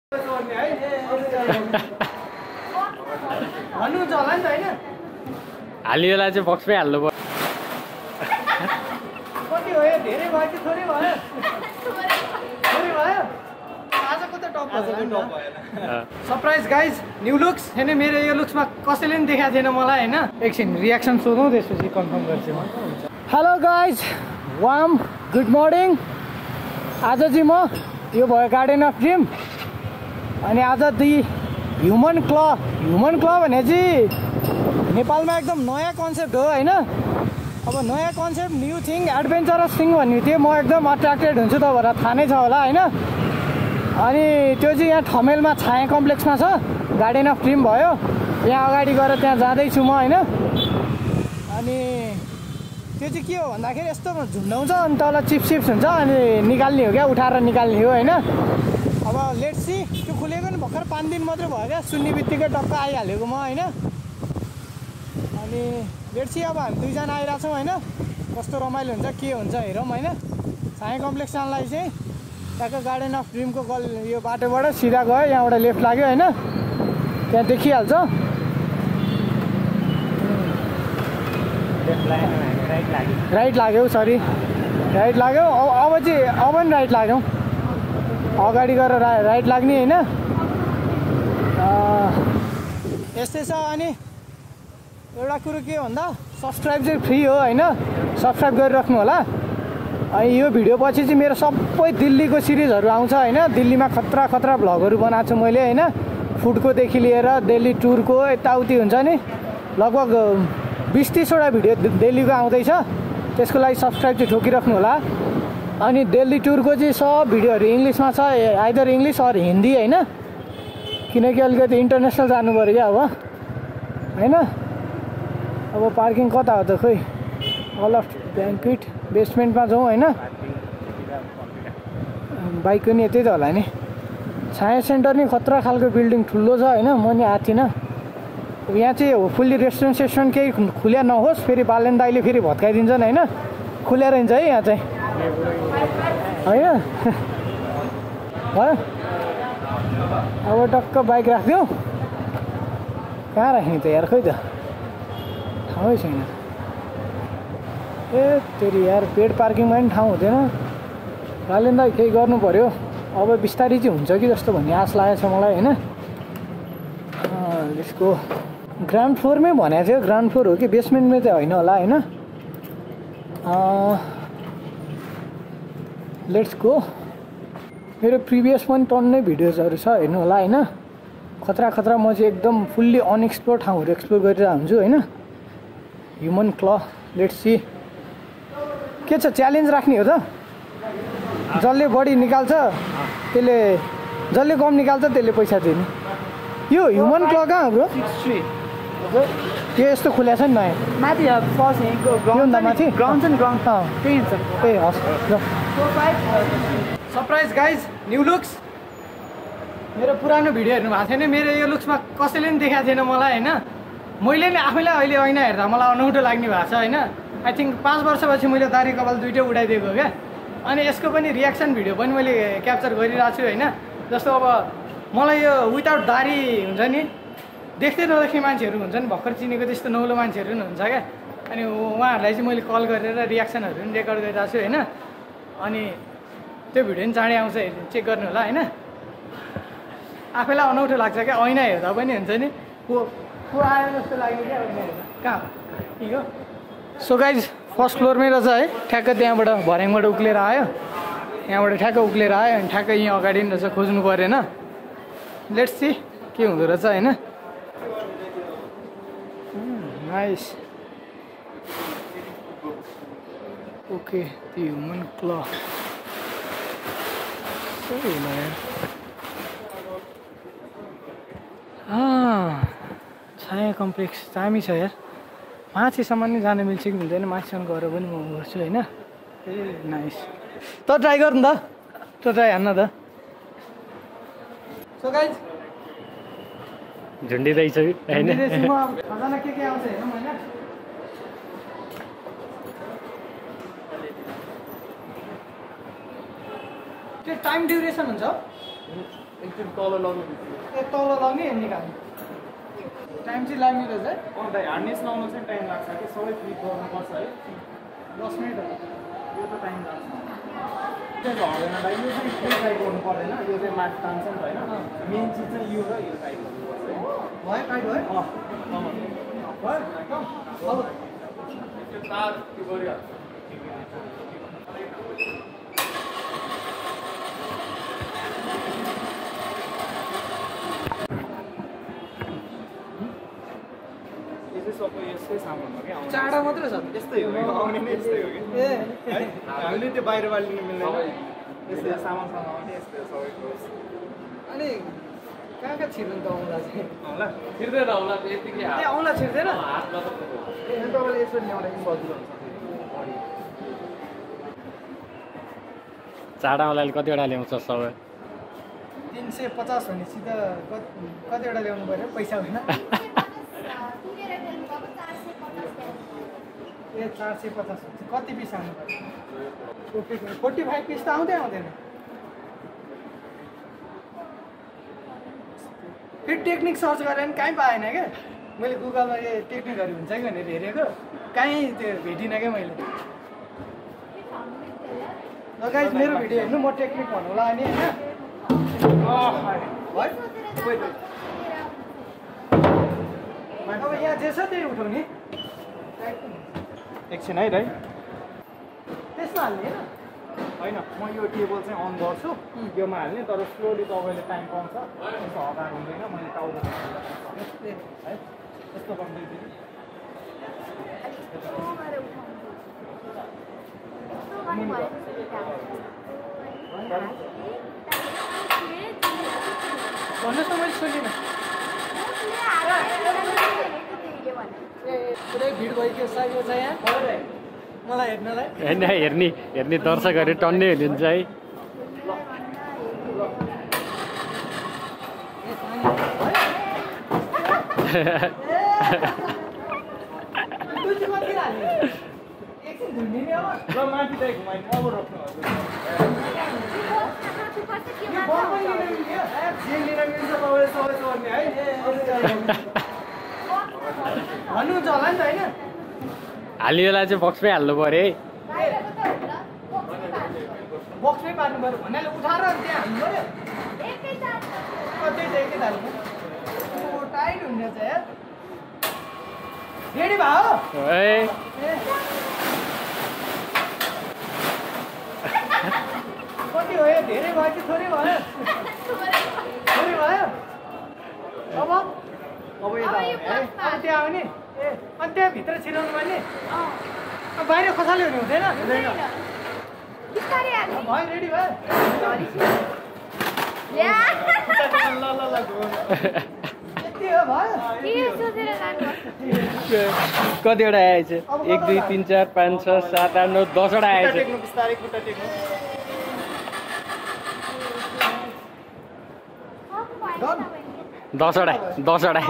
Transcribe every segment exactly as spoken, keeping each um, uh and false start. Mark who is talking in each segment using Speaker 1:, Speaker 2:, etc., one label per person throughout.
Speaker 1: भन्नुहुन्छ होला नि त हैन
Speaker 2: हालिएला चाहिँ बक्समै हाल्नु पर्यो
Speaker 1: कति हो धेरै भयो कि थोरै भयो थोरै भयो आजको त टप भयो सरप्राइज गाइज न्यू लुक्स हैन मेरो यो लुक्समा कसैले पनि देखाएको थिएन मलाई हैन एकछिन रियाक्सन सोधौँ त्यसपछि कन्फर्म गर्छु म हेलो गाइज वाम गुड मर्निङ आज चाहिँ म यो भयो गार्डन अफ ड्रिम अनि आज दि ह्युमन क्ल ह्युमन क्ल भने चाहिँ नेपालमा एकदम नयाँ कन्सेप्ट हो हैन अब नयाँ concept new thing adventurous thing भन्ने थियो म एकदम अट्र्याक्टेड हुन्छु तपाईँहरूलाई थाहा नै छ होला हैन अनि त्यो चाहिँ यहाँ ठमेलमा छाया कम्प्लेक्समा छ गार्डन अफ ड्रिम भयो यहाँ अगाडि गएर त्यहाँ जाँदैछु म हैन अनि त्यो चाहिँ के हो भन्दाखेरि यस्तो झुन्डाउँछ अनि तल चिप्स चिप्स हुन्छ अनि निकाल्ने हो क्या उठाएर निकाल्ने हो हैन अब लेट्स सी त्यो खुलेको नि भर्खर पाँच दिन मात्रै भयो क्या सुन्ने बित्तिकै टक्क आइहालेको म हैन अनि लेट्स सी अब हामी दुईजना आइरहेछौँ हैन कस्तो रमाइलो हुन्छ के हुन्छ हेरौँ हैन छाया कम्प्लेक्स जानलाई चाहिँ ट्याक्क गार्डन अफ ड्रिमको गल यो बाटोबाट सिधा गयो यहाँबाट लेफ्ट लाग्यो हैन त्यहाँ देखिहाल्छ राइट लाग्यो सरी राइट लाग्यो अब चाहिँ अब पनि राइट लाग्यौँ अगाडि गएर रा राइट लाग्ने होइन यस्तै छ अनि एउटा कुरो के भन्दा सब्सक्राइब चाहिँ फ्री हो होइन सब्सक्राइब गरिराख्नु होला अनि यो भिडियो पछि चाहिँ मेरो सबै दिल्लीको सिरिजहरू आउँछ होइन दिल्लीमा खतरा खतरा भ्लगहरू बनाएको छु मैले होइन फुडकोदेखि लिएर दिल्ली टुरको यताउति हुन्छ नि लगभग बिस तिसवटा भिडियो दिल्लीको आउँदैछ त्यसको लागि सब्सक्राइब चाहिँ ठोकिराख्नु होला अनि दिल्ली टुरको चाहिँ सब भिडियोहरू इङ्ग्लिसमा छ आइदर इङ्ग्लिस अर हिन्दी होइन किनकि अलिकति इन्टरनेसनल जानु पऱ्यो क्या अब होइन अब पार्किङ कता हो त खोइ अल अफ ब्याङ्क्विट बेसमेन्टमा जाउँ होइन बाइक पनि यतै त होला नि छाया सेन्टर नि खतरा खालको बिल्डिङ ठुलो छ होइन म नि आएको थिइनँ यहाँ चाहिँ होपफुल्ली रेस्टुरेन्ट सेस्टुरेन्ट केही खुल्या नहोस् फेरि बालेन दाइले फेरि भत्काइदिन्छन् होइन खुल्या रहन्छ है यहाँ चाहिँ होइन भयो अब टक्क बाइक राखिदिउँ कहाँ राख्ने त यार खोइ त ठाउँै छैन ए तेरि यार पेड पार्किङमा पनि ठाउँ हुँदैन बालेन दाइ केही गर्नु पऱ्यो अब बिस्तारै चाहिँ हुन्छ कि जस्तो भन्ने आश लागेको छ मलाई होइन यसको ग्राउन्ड फ्लोरमै भनेको थियो ग्राउन्ड फ्लोर हो कि बेसमेन्टमै चाहिँ होइन होला होइन लेट्स गो मेरो प्रिभियस पनि टन्नै भिडियोजहरू छ हेर्नु होला होइन खतरा खतरा म चाहिँ एकदम फुल्ली अनएक्सप्लोर ठाउँहरू एक्सप्लोर गरेर हुन्छु होइन ह्युमन क्ल लेट्स सी के छ च्यालेन्ज राख्ने हो त जसले बढी निकाल्छ त्यसले जसले कम निकाल्छ त्यसले पैसा दिने यो ह्युमन क्ल कहाँ हो ब्रो त्यो यस्तो खुल्या छ नि नयाँ
Speaker 3: माथि
Speaker 1: माथि
Speaker 3: ग्राउन्ड छ नि ग्राउन्ड त्यही हुन्छ
Speaker 1: ए हस् ल सरप्राइज गाइज न्यू लुक्स मेरो पुरानो भिडियो हेर्नु भएको थिएन मेरो यो लुक्समा कसैले पनि देखाएको थिएन मलाई होइन मैले नि आफैलाई अहिले ऐना हेर्दा मलाई अनौठो लाग्ने भएको छ होइन आई थिङ्क पाँच वर्षपछि मैले दारी कपाल दुइटै उडाइदिएको क्या अनि यसको पनि रियाक्सन भिडियो पनि मैले क्याप्चर गरिरहेको छु होइन जस्तो अब मलाई यो विदाउट दारी हुन्छ नि देख्दै नदेख्ने मान्छेहरू हुन्छ नि भर्खर चिनेको त्यस्तो नौलो मान्छेहरू पनि हुन्छ क्या अनि उहाँहरूलाई चाहिँ मैले कल गरेर रियाक्सनहरू पनि रेकर्ड गरिरहेको छु होइन अनि त्यो भिडियो पनि चाँडै आउँछ चेक गर्नु होला होइन आफैलाई अनौठो लाग्छ क्या ऐना हेर्दा पनि हुन्छ नि को को आयो जस्तो लाग्यो क्या ऐना हेर्दा कहाँ हो सो गाइज फर्स्ट फ्लोरमै रहेछ है ठ्याक्क त्यहाँबाट भर्याङबाट उक्लेर आयो यहाँबाट ठ्याक्क उक्लेर आयो अनि ठ्याक्क यहाँ अगाडि पनि रहेछ खोज्नु परेन लेट्स सी के हुँदो रहेछ होइन नाइस ओके द ह्युमन क्ल सही होला यार छाया कम्प्लेक्स दामी छ यार माथिसम्म नि जान मिल्छ कि मिल्दैन माथिसम्म गएर पनि म गर्छु होइन ए नाइस त ट्राई गर्नु त त ट्राई हान्न त सो गाइज
Speaker 2: झुन्डिँदैछ कि होइन
Speaker 1: के के आउँछ हेरौँ होइन त्यो टाइम ड्युरेसन हुन्छ
Speaker 4: एकचोटि तल लग्नु
Speaker 1: ए तल लाउने निकाल्ने टाइम चाहिँ लाग्ने रहेछ है
Speaker 4: अन्त हार्नेस लाउनु चाहिँ टाइम लाग्छ कि सबै फ्लिप गर्नुपर्छ है
Speaker 1: दस मिनट हो
Speaker 4: यो त टाइम लाग्छ त्यो झर्दैन भाइ यो चाहिँ फ्री ट्राई गर्नु पर्दैन यो चाहिँ माथि तान्छ नि त होइन मेन चिज चाहिँ यो र यो ट्राई गर्नुपर्छ है
Speaker 1: भयो टाइट भयो
Speaker 4: अँ
Speaker 1: भयो एकदम अब
Speaker 4: त्यो तार त्यो गरिहाल्छ सबै यस्तै सामान हो क्या
Speaker 1: चाँडा मात्रै छ
Speaker 4: यस्तै हो आउने नै यस्तै हो कि
Speaker 1: ए
Speaker 4: हामीले त्यो बाहिरबाट लिनु मिल्दैन यस्तै सामान सामान आउने यस्तै सबै क्लोज
Speaker 1: अनि कहाँ कहाँ छिर्नु त औँला चाहिँ
Speaker 4: होला
Speaker 2: छिर्दैन होला यतिकै
Speaker 1: ए औँला छिर्दैन
Speaker 2: हातमा त
Speaker 4: तपाईँले यसो ल्याउँदाखेरि सजिलो हुन्छ
Speaker 2: चाँडा औँलाले कतिवटा ल्याउँछ सबै
Speaker 1: तिन सय पचास भनेपछि त कतिवटा ल्याउनु पऱ्यो पैसा होइन ए चार सय पचास हुन्छ कति पिस आउनु पऱ्यो फोर्टी फाइभ पिस त आउँदै आउँदैन फेरि टेक्निक सर्च गरेर पनि कहीँ पाएन क्या मैले गुगलमा यो टेक्निकहरू हुन्छ कि भनेर हेरेको कहीँ त्यो भेटिनँ क्या मैले ल गाइस मेरो भिडियो हेर्नु म टेक्निक भन्नुला नि होइन अब यहाँ जे छ त्यही उठाउने
Speaker 4: एकछिन है दाइ
Speaker 1: त्यसमा हाल्ने होइन
Speaker 4: होइन म यो टेबल चाहिँ अन गर्छु योमा हाल्ने तर स्लोली तपाईँले टाइम पाउँछ यसो हतार हुँदैन मैले टाउको है यस्तो गर्दै
Speaker 1: भन्नुहोस् न मैले सुनिनँ ए पुरै भिड भइदियो साइयो छ यहाँ मलाई हेर्नलाई
Speaker 2: होइन हेर्ने हेर्ने दर्शकहरू टन्नै हुनुहुन्छ है
Speaker 4: ल माथि चाहिँ घुमाइ अब रोक्नु
Speaker 1: भन्नुहुन्छ होला नि त होइन
Speaker 2: हालिएला चाहिँ बक्समै हाल्नु पऱ्यो है
Speaker 1: बक्समै पार्नु पऱ्यो भन्नाले उठाएर त्यहाँ हाल्नु पऱ्यो कतै चाहिँ एकै हाल्नु टाइट हुने चाहिँ यार रेडी भयो
Speaker 2: है
Speaker 1: कति हो यो धेरै भयो कि थोरै भयो थोरै भयो अब अब यता है अब त्यहाँ आउने ए अनि त्यहाँ भित्र छिराउनु पर्ने बाहिर खसाले हुने हुँदैन भयो रेडी भयो यति हो भयो
Speaker 2: कतिवटा आएछ एक दुई तिन चार पाँच छ सात आठ नौ दसवटा आएछ
Speaker 4: बिस्तारै खुट्टा टेक्नु
Speaker 2: दसवटा दसवटा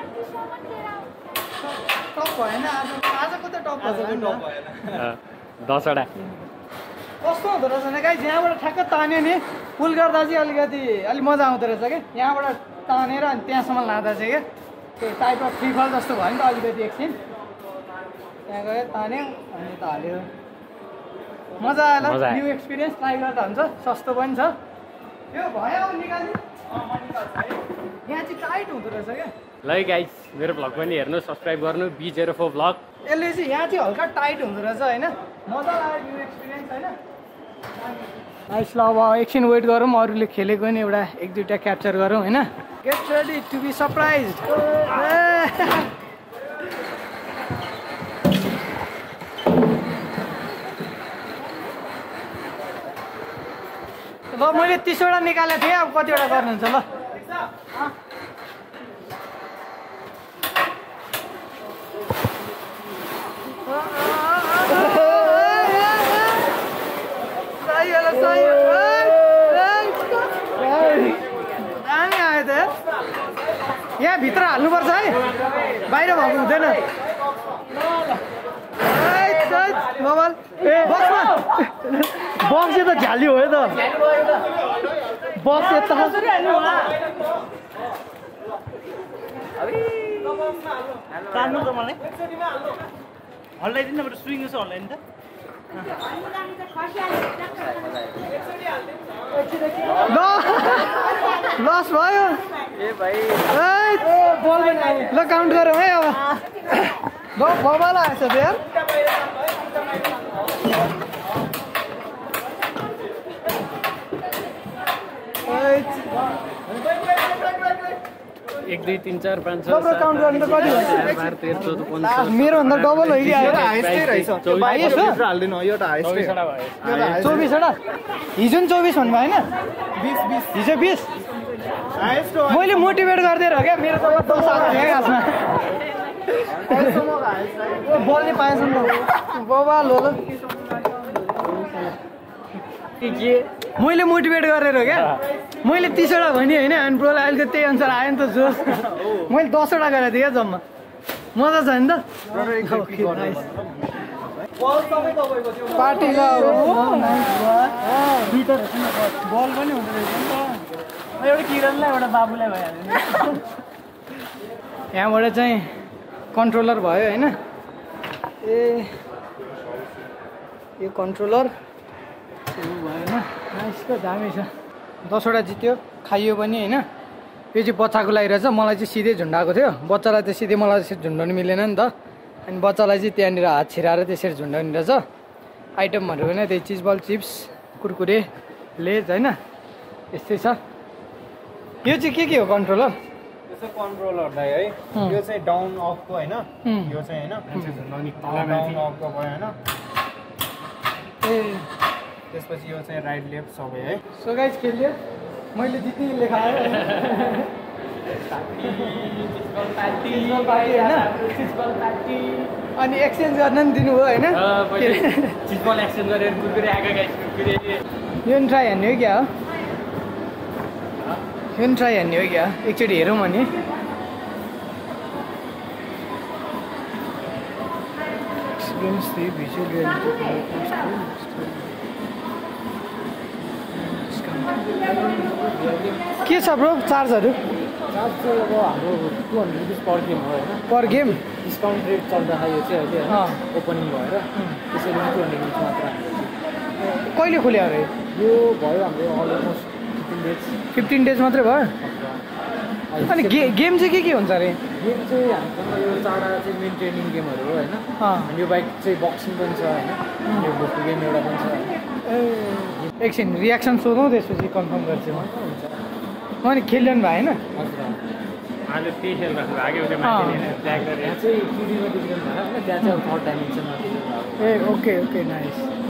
Speaker 1: टप भएन आज आजको त टप भएन
Speaker 2: दसवटा
Speaker 1: कस्तो हुँदो रहेछ भने गाइस यहाँबाट ठ्याक्क तान्यो नि पुल गर्दा चाहिँ अलिकति अलिक मजा आउँदो रहेछ क्या यहाँबाट तानेर अनि त्यहाँसम्म लाँदा चाहिँ क्या त्यो टाइप अफ फ्री फल जस्तो भयो नि त अलिकति एकछिन त्यहाँ गयो तान्यो अनि त हाल्यो मजा आयो न्यू एक्सपिरियन्स ट्राई गर्दा हुन्छ सस्तो पनि छ यो भयो अब निकाल्नु यहाँ चाहिँ टाइट हुँदो रहेछ क्या
Speaker 2: ल गाइस मेरो भ्लग पनि हेर्नु सब्सक्राइब गर्नु बी जेरो फोर भ्लग
Speaker 1: यसले चाहिँ यहाँ चाहिँ हल्का टाइट हुँदो रहेछ होइन मजा लाग्यो न्यू एक्सपिरियन्स होइन नाइस ल अब एकछिन वेट गरौँ अरूले खेलेको नि एउटा एक दुईवटा क्याप्चर गरौँ होइन get ready to be surprise ल मैले तिसवटा निकालेको थिएँ अब कतिवटा गर्नुहुन्छ ल दामी आयो त यहाँ भित्र हाल्नुपर्छ है बाहिर भएको हुँदैन मोबाइल ए बक्समा बक्स त झ्याली हो त बस यता
Speaker 3: तान्नु त मलाई हल्लाइदिनु न स्विङ छ हल्लाइदिनु त
Speaker 1: लस भयो
Speaker 2: ए भाइ
Speaker 1: ल काउन्ट गरौँ है अब बबाल आएछ यार
Speaker 2: एक दुई तिन चार पाँच छ
Speaker 1: काउन्ट गर्नु त कति
Speaker 2: चार बाह्र तेह्र चौध पन्ध्र
Speaker 1: मेरो भन्दा डबल हो कि चौबिसवटा हिजो नि चौबिस भन्नु भयो होइन हिजो बिस मैले मोटिभेट गरिदिएर हो क्या मेरो त दस आएको थियो खासमा बोल्ने पाएछ नि त बबाल हो ल मैले मोटिभेट गरेर हो क्या मैले तिसवटा भने होइन अनि प्रोलाई अहिले त त्यही अनुसार आयो नि त जोस मैले दसवटा गरेको थिएँ क्या जम्मा मजा छ नि त पार्टी बल पनि हुँदो रहेछ
Speaker 3: एउटा किरणलाई एउटा बाबुलाई भइहाल्यो
Speaker 1: यहाँबाट चाहिँ कन्ट्रोलर भयो होइन ए यो कन्ट्रोलर भएन यसको दामी छ दसवटा जित्यो खाइयो पनि होइन यो चाहिँ बच्चाको लागि रहेछ मलाई चाहिँ सिधै झुन्डाएको थियो बच्चालाई त सिधै मलाई त्यसरी झुन्डाउनु मिलेन नि त अनि बच्चालाई चाहिँ त्यहाँनिर हात छिराएर त्यसरी झुन्डाउने रहेछ आइटमहरू होइन त्यही चिजबल चिप्स कुरकुरे लेज होइन यस्तै छ यो चाहिँ के के हो कन्ट्रोलर
Speaker 4: यो चाहिँ कन्ट्रोलरलाई है यो चाहिँ डाउन अफको होइन यो चाहिँ होइन डाउन अफको भयो होइन
Speaker 1: ए
Speaker 4: त्यसपछि यो चाहिँ राइट लेफ्ट सबै है
Speaker 1: सो गाइस खेल्यो मैले जित्ने लेखाएँ अनि एक्सचेन्ज गर्न नि दिनुभयो होइन
Speaker 2: चिजबल एक्सचेन्ज गरेर कुरकुरे आएको गाइस कुरकुरे
Speaker 1: यो नि ट्राई हान्ने हो क्या हो यो नि ट्राई हान्ने हो क्या एकचोटि हेरौँ भने एक्सपिरियन्स थ्री भिजुअल रियालिटी के छ ब्रो चार्जहरू
Speaker 2: चार्ज चाहिँ अब हाम्रो two hundred rupees per game हो होइन
Speaker 1: पर गेम
Speaker 2: डिस्काउन्ट रेट चल्दाखेरि यो चाहिँ अहिले ओपनिङ भएर त्यसरी टु हन्ड्रेड रुपिस मात्र
Speaker 1: कहिले खोल्यो अरे
Speaker 2: यो भयो हाम्रो almost fifteen days
Speaker 1: fifteen days मात्रै भयो अनि गे गेम चाहिँ के के हुन्छ अरे
Speaker 2: गेम चाहिँ हामीसँग यो चारवटा चाहिँ मेन ट्रेनिङ गेमहरू हो होइन अनि यो बाइक चाहिँ बक्सिङ पनि छ होइन यो भोकको गेम एउटा पनि छ
Speaker 1: ए एकछिन रियाक्सन सोधौँ त्यसपछि कन्फर्म गर्छु म अनि खेलिरहनु भयो होइन
Speaker 2: अहिले त्यही खेल राख्नु आगे ट्याग गरेर यहाँ चाहिँ टुडीमा डिभिजन भयो होइन त्यहाँ चाहिँ अब थर्ड डाइमेन्सनमा डिभिजन
Speaker 1: ए ओके ओके नाइस